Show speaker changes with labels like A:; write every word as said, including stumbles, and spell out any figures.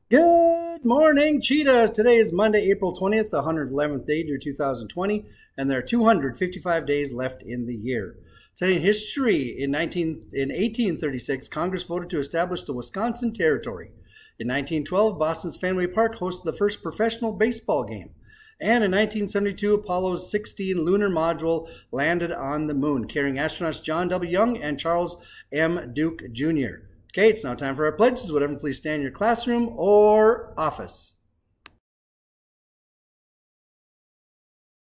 A: Good morning, cheetahs. Today is Monday, April twentieth, the one hundred eleventh day of two thousand twenty, and there are two hundred fifty-five days left in the year. Today in history, in, nineteen, in eighteen thirty-six, Congress voted to establish the Wisconsin Territory. In nineteen twelve, Boston's Fenway Park hosted the first professional baseball game. And in nineteen seventy-two, Apollo's sixteen lunar module landed on the moon, carrying astronauts John W. Young and Charles M. Duke Junior Okay, it's now time for our pledges. Would everyone please stand in your classroom or office?